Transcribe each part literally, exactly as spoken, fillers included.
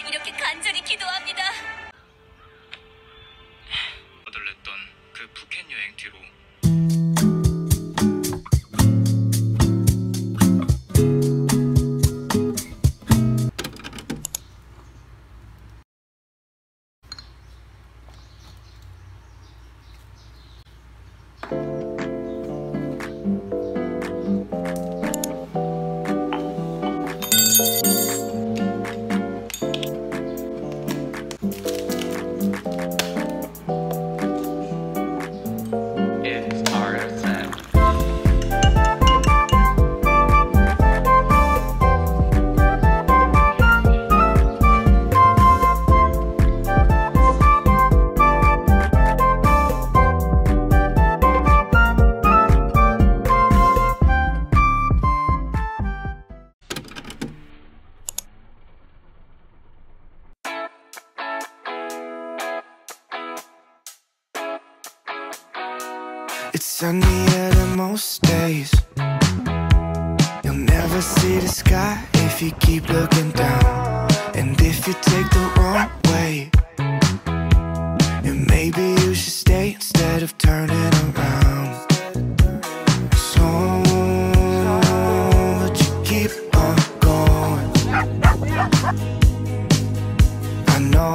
이렇게 간절히 기도합니다. 거들렸던 그 푸켓 여행 뒤로 It's sunnier than most days. You'll never see the sky if you keep looking down. And if you take the wrong way, then maybe you should stay instead of turning around. So, but you keep on going. I know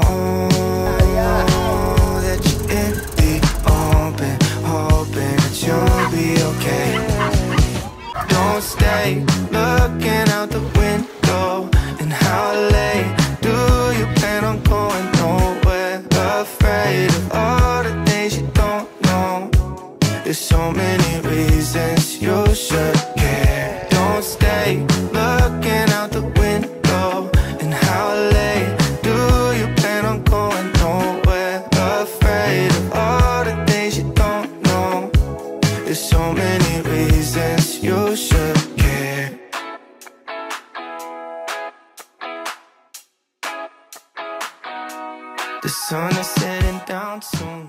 that you're in the open, hoping that you'll be okay. Don't stay looking out the window. And how late do you plan on going? Nowhere. Afraid of all the things you don't know. There's so many reasons you should care. Don't stay looking out the window. And how late do you plan on going? Nowhere. Afraid of all the things you don't know. There's so many reasons you should care. The sun is setting down soon.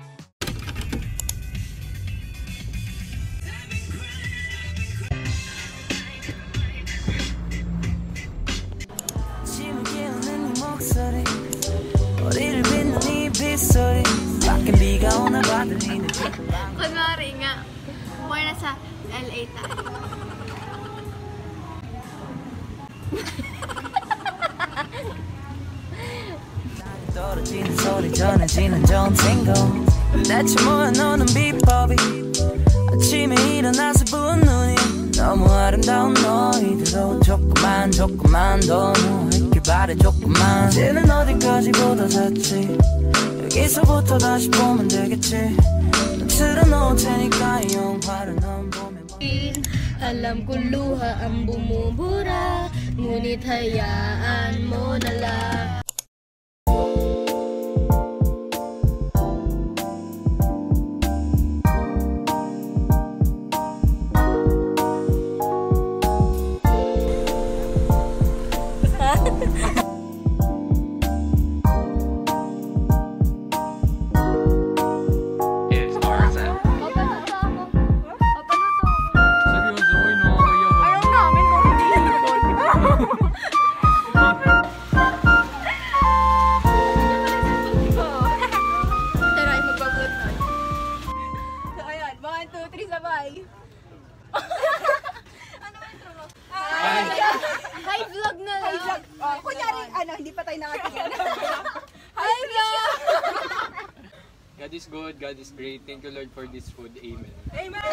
아침을 깨우는 네 목소리 머리를 빗는 네 빗소리 밖에 비가 오나 봐 들리는 Kunwari nga, more na sa L A tayo. 떨어지는 소리 전해지는 전생고 대체 뭐야 너는 비법이 아침에 일어나서 부은 눈이 너무 아름다운 너희들로 조금만 조금만 더 누워있길 바래 조금만 이제는 어디까지 보다 잤지 여기서부터 다시 보면 되겠지 난 틀어놓을 테니까 이 영화를 넌 보면 Alam ko luha ang bumubura, ngunit hayaan mo na lang. Hi vlog na lang. Hi vlog. Oh, kunyari, ano, hindi pa tayo nakatingin. Hi vlog! God is good, God is great. Thank you Lord for this food. Amen. Amen!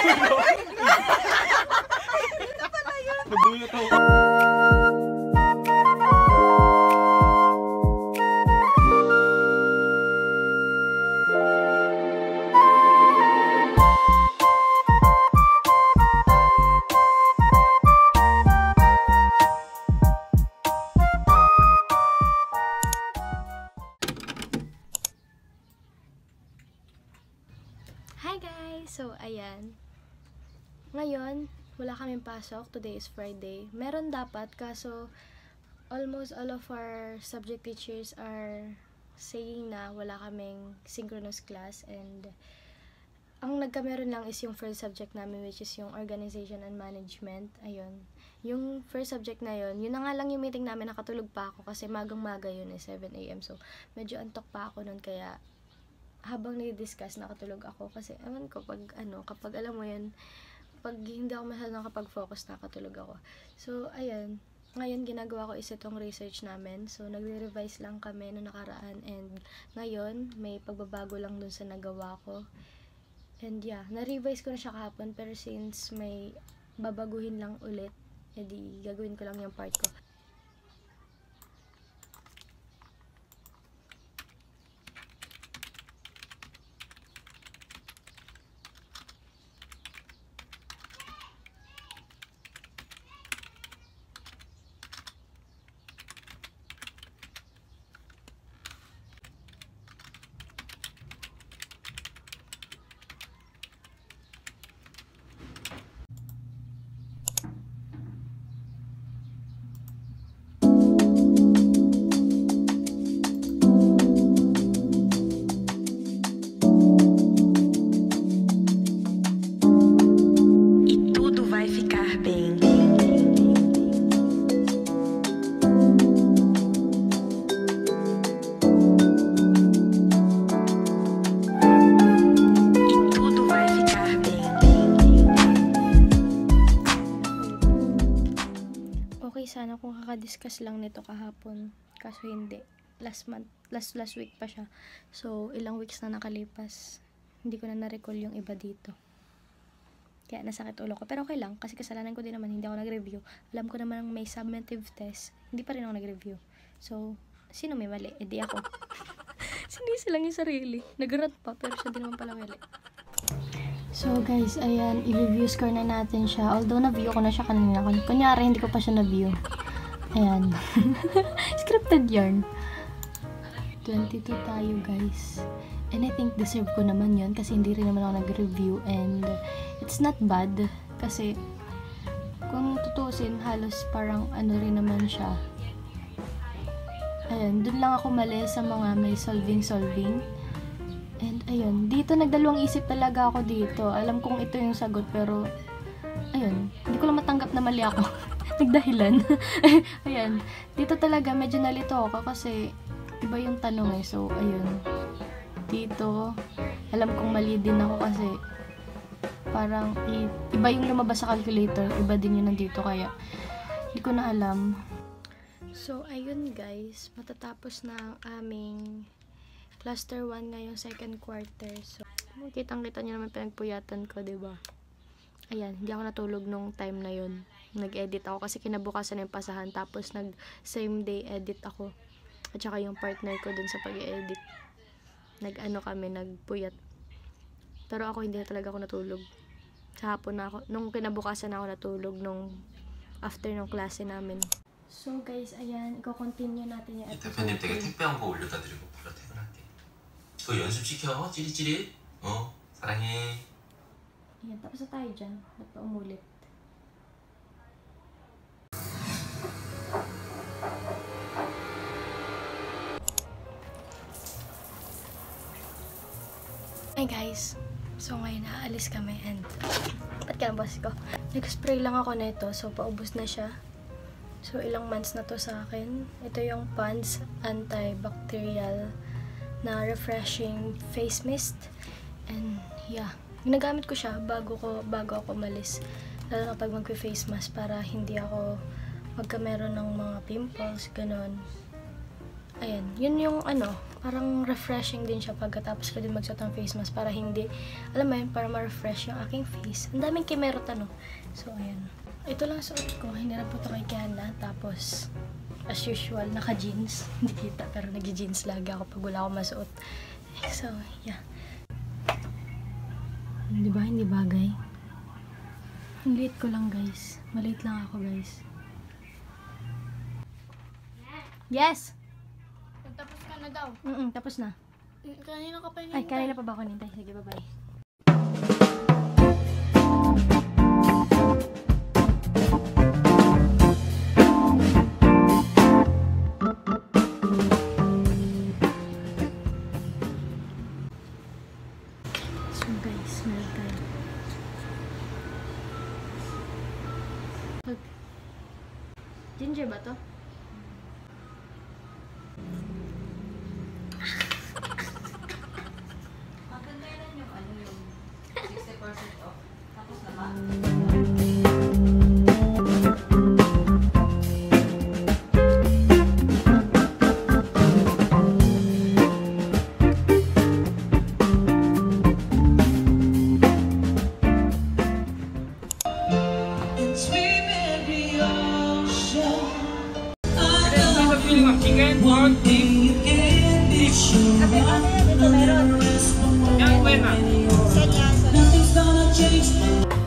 Nabulot ako. Hi guys! So, ayan. Ngayon, wala kaming pasok. Today is Friday. Meron dapat, kaso almost all of our subject teachers are saying na wala kaming synchronous class, and ang nagkameron lang is yung first subject namin, which is yung organization and management. Ayun. yung first subject na yun, yun na nga lang yung meeting namin, nakatulog pa ako kasi magang-maga yun eh, seven a m So, medyo antok pa ako nun, kaya habang nai-discuss, nakatulog ako kasi, ewan ko, pag ano, kapag alam mo yun, pag hindi ako masyadong nakapag-focus, nakatulog ako. So, ayan, ngayon ginagawa ko is itong research namin. So, nagre-revise lang kami no nakaraan, and ngayon, may pagbabago lang dun sa nagawa ko. And yeah, na-revise ko na siya kahapon, pero since may babaguhin lang ulit, edi gagawin ko lang yung part ko. Sana kung kakadiscuss lang nito kahapon, kaso hindi, last month, last last week pa siya, so ilang weeks na nakalipas, hindi ko na na-recall yung iba dito, kaya nasakit ulo ko, pero okay lang, kasi kasalanan ko din naman, hindi ako nag-review, alam ko naman may summative test, hindi pa rin ako nag-review, so sino may mali, edi ako. Sinisi lang yung sarili, nag-rant pa, pero siya din naman pala mali. So guys, ayan, i-review score na natin siya. Although na-view ko na siya kanina. Kunyari, hindi ko pa siya na-view. Ayan. Scripted yarn. twenty-two tayo guys. And I think deserve ko naman yun kasi hindi rin naman ako nag-review. And it's not bad. Kasi kung tutusin, halos parang ano rin naman siya. Ayan, dun lang ako mali sa mga may solving-solving. And ayun, dito nagdalawang isip talaga ako dito. Alam kong ito yung sagot, pero ayun, hindi ko lang matanggap na mali ako. Nagdahilan. Ayan, dito talaga medyo nalito ako kasi iba yung tanong eh. So ayun, dito alam kong mali din ako kasi parang iba yung lumabas sa calculator, iba din yun nandito, kaya hindi ko na alam. So ayun guys, matatapos na ang aming cluster one ngayong second quarter. So, kitang-kita nyo naman pinagpuyatan ko, diba? Ayan, hindi ako natulog nung time na yun. Nag-edit ako kasi kinabukasan na yung pasahan. Tapos, nag-same day edit ako. At saka yung partner ko dun sa pag-edit. Nag-ano kami, nagpuyat. Pero ako, hindi na talaga ako natulog. Sa hapon na ako, nung kinabukasan na ako natulog, nung after nung klase namin. So, guys, ayan, iko-continue natin yung episode. 대표님 댁에 택배 한 거 올려다 드리고 바로 퇴근할게. 그거 연습시켜. 찌릿찌릿. 어, 사랑해. Ayan, tapos na tayo dyan. Ba't pa umulit? Hi guys! So ngayon aalis kami and ba't ka boss ko? Nag-spray lang ako nito, so paubos na siya. So ilang months na to sa akin. Ito yung Pond's antibacterial na refreshing face mist, and yeah, ginagamit ko siya bago ko bago ako umalis, lalo na pag mag-face mask para hindi ako magkameron ng mga pimples, ganon. Ayan, yun yung ano, parang refreshing din siya pagkatapos ko din magsuot ng face mask para hindi, alam mo yun, para ma-refresh yung aking face. Ang daming kimerot ano. So ayan, ito lang suot ko, hinirap ko ito kay Kiana, tapos as usual, naka-jeans. Hindi kita, pero nag-jeans lagi ako pag wala akong masuot. So, yeah. Di ba? Hindi bagay. Ang liit ko lang, guys. Maliit lang ako, guys. Yes! Tapos ka na daw. Mm-mm, tapos na. Kanina ka pa Ay, kanina pa ba ako nintay? Sige, bye-bye. ba to? Maganda yan yung ano yung sixty percent off. Tapos naman. Chicken, pork, beef. Ate, ano yan? Ito meron. Yan, buena. Sanya.